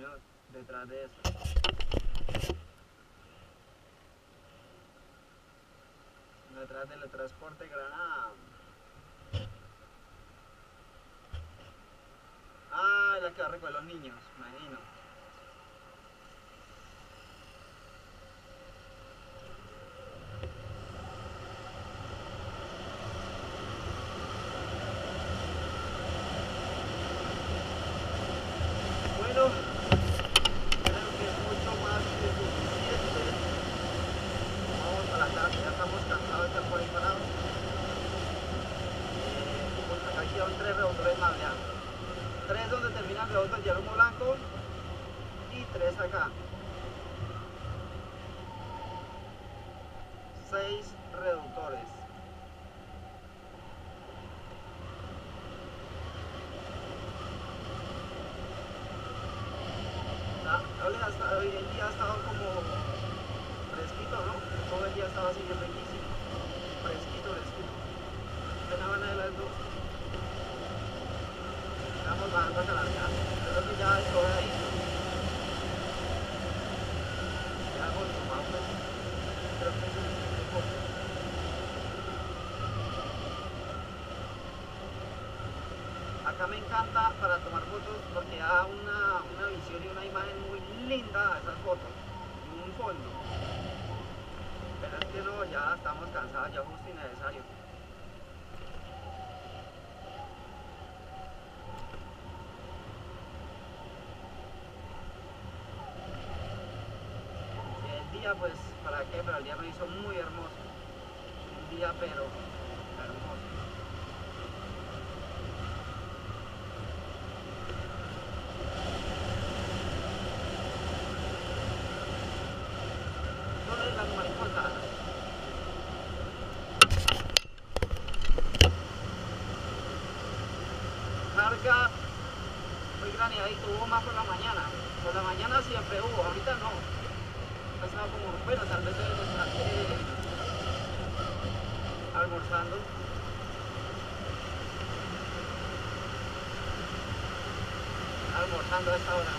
vino detrás de eso. Detrás del transporte Granada. Ah, la que va a recoger los niños, imagino. Bueno, creo que es mucho más que suficiente. Vamos para la casa, ya estamos cansados de estar por ahí parados. Pues acá quedan 3 revoltores más, vean. 3 donde termina el revoltor de humo blanco y 3 acá. 6 reductores. Hoy el día ha estado como fresquito, ¿no? Todo el día estaba así bien riquísimo. Fresquito, fresquito. Apenas van a de las 2. Estamos bajando hacia la casa. Creo que ya es hora de ir. Ya hemos tomado, pues. Creo que es suficiente poco. Acá me encanta para tomar fotos porque da una visión y una imagen muy linda a esas fotos. Y un fondo. Pero es que no, ya estamos cansados, ya justo y necesario. El día, pues, ¿para qué? Pero el día me hizo muy hermoso. Un día, pero hermoso. ¿Dónde es las mariposas? Carga muy graneadito, hubo más por la mañana. Por la mañana siempre hubo, ahorita no. Ha estado como, bueno, tal vez deben estar almorzando. Almorzando a esta hora.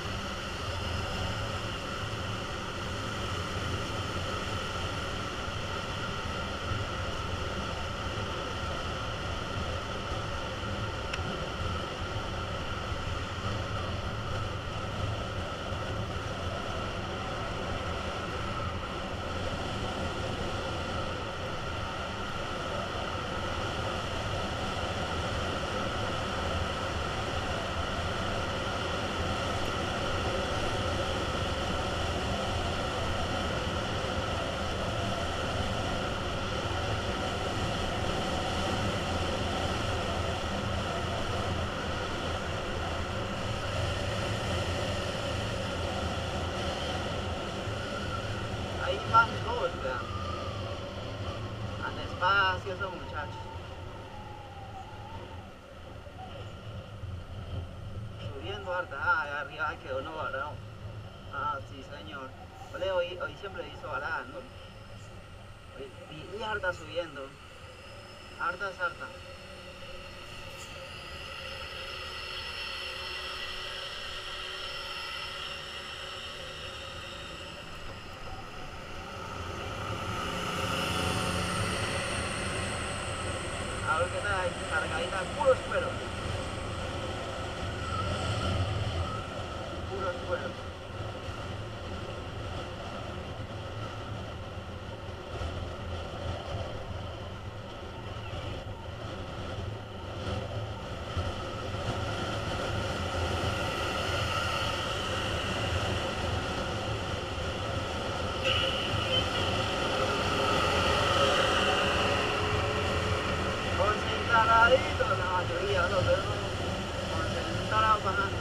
Ahí van 2, vean. Al despacio esos muchachos. Subiendo harta, arriba quedó uno varado. Ah, sí señor. Hoy siempre he visto varadas, ¿no? Y harta subiendo. Harta es harta. A ver qué tal, cargadita, puros cueros. Puros cueros. Concentradito, la mayoría, los vemos concentrados bajando.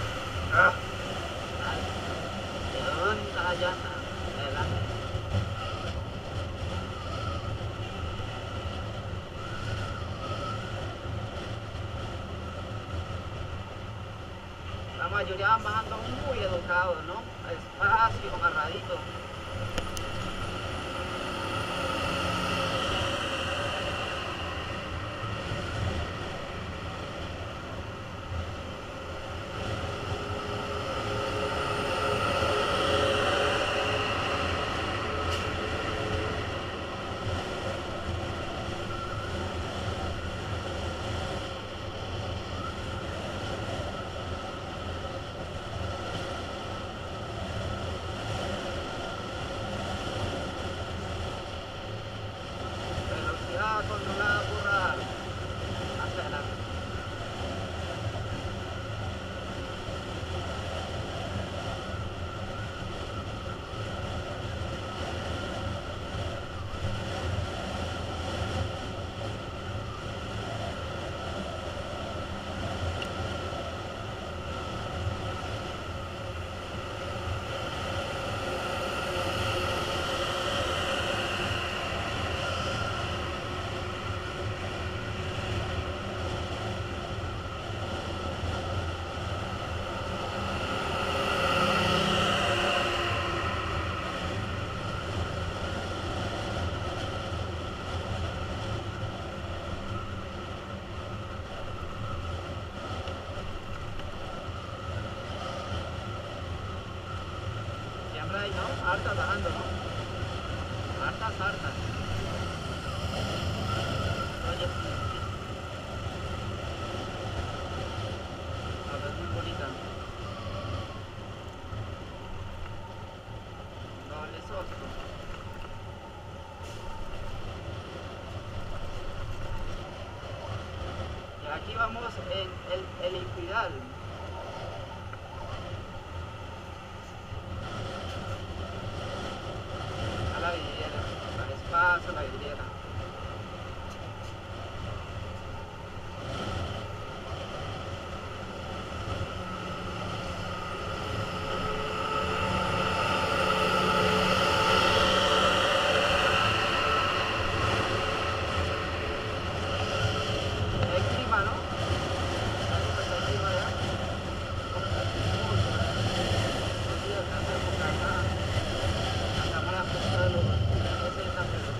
Ah, ¿de dónde está la llanta? Adelante. mayoría van bajando muy educados, ¿no? Despacio, agarradito. Controlada burra hacia adelante. Siempre hay, ¿no? Hartas bajando, ¿no? Hartas. Oye, la verdad es muy bonita. Doble sosto. Y aquí vamos en el equidal. A la vidriera, al espacio, la vidriera. El clima, ¿no? El clima ya. Los días de hace época acá, la cámara puesta de los 60 pesos.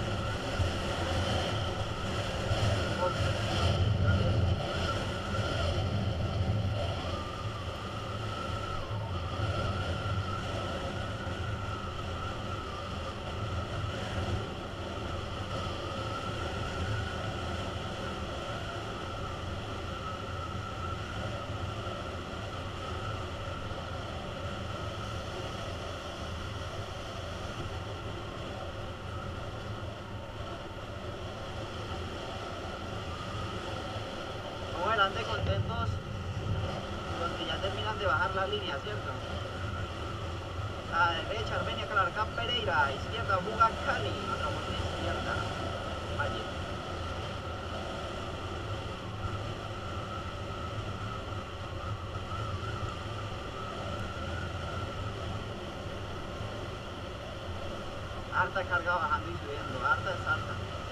Vamos adelante contentos los que ya terminan de bajar la línea, ¿cierto? A la derecha, Armenia, Calarcán, Pereira. Izquierda, Buga, Cali. Otra vuelta izquierda, Valle. Harta carga bajando y subiendo. Harta es harta.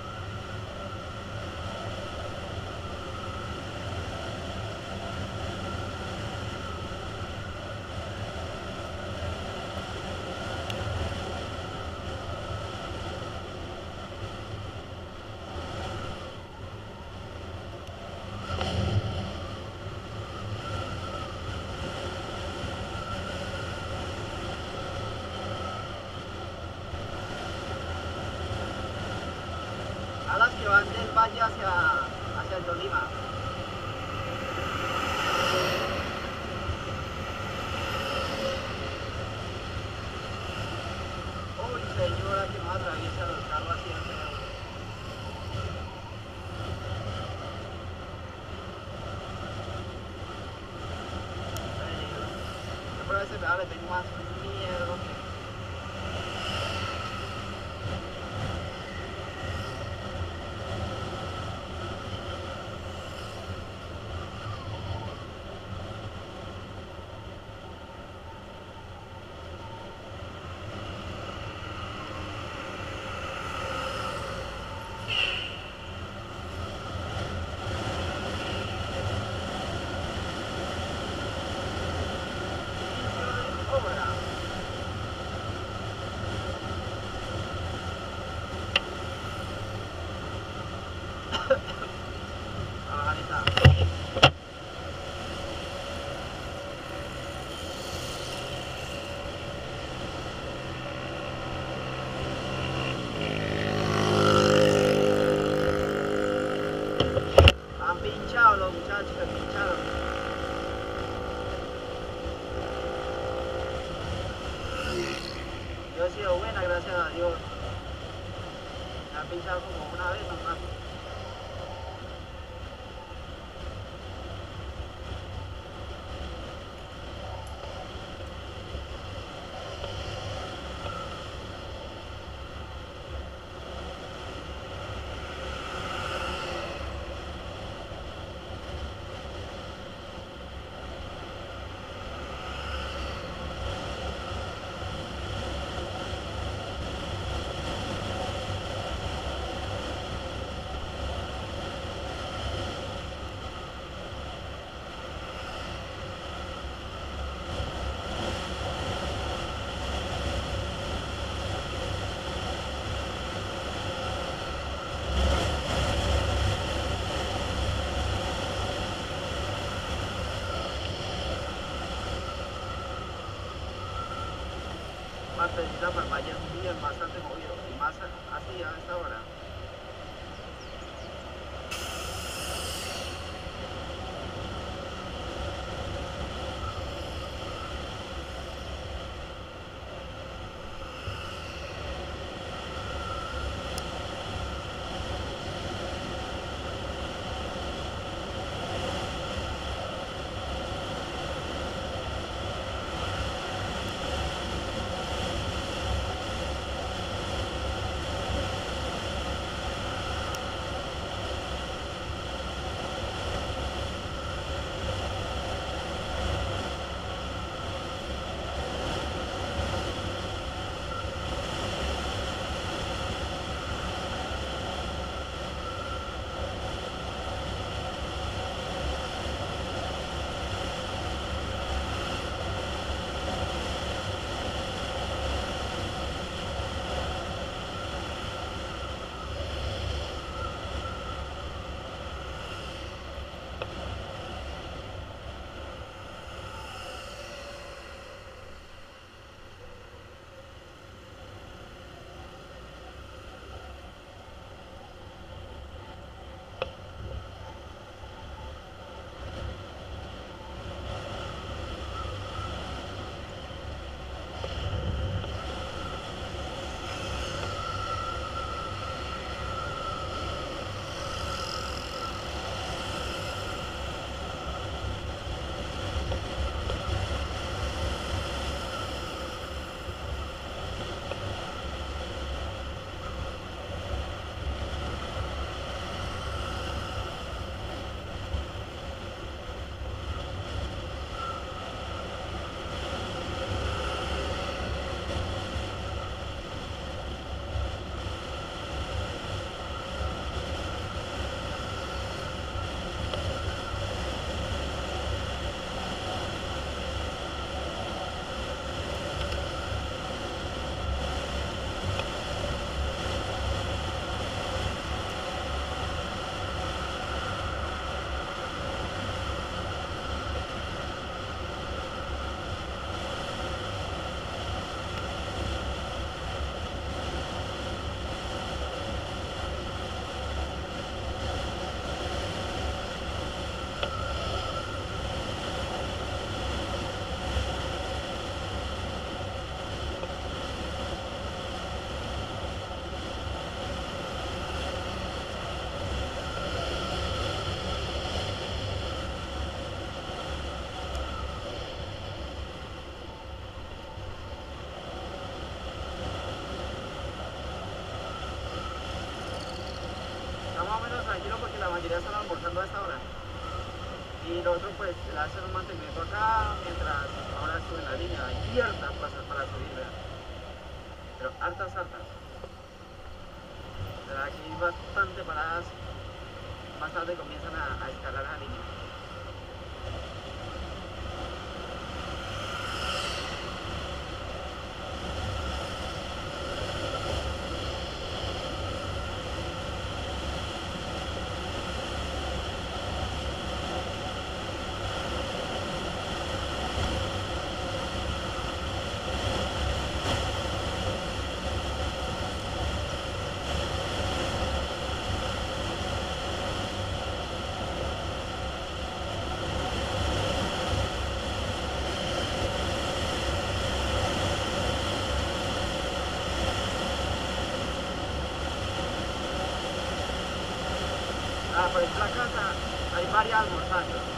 A las que van del valle hacia el Tolima. Uy, señora, que nos atraviesa los carros así en feo. Yo por a veces le tengo más miedo que... Yo he sido buena, gracias a Dios. Me han pinchado como una vez nomás. Martesita para el valle es bien bastante movido y más así a esta hora. Más o menos tranquilo porque la mayoría están almorzando a esta hora. Y lo otro pues le hacen un mantenimiento acá mientras ahora estoy en la línea. Hay hartas plazas para subir, ¿verdad? Pero hartas. Pero aquí hay bastante paradas. Más tarde comienzan a escalar la línea. Por ejemplo, acá hay varias almorzando.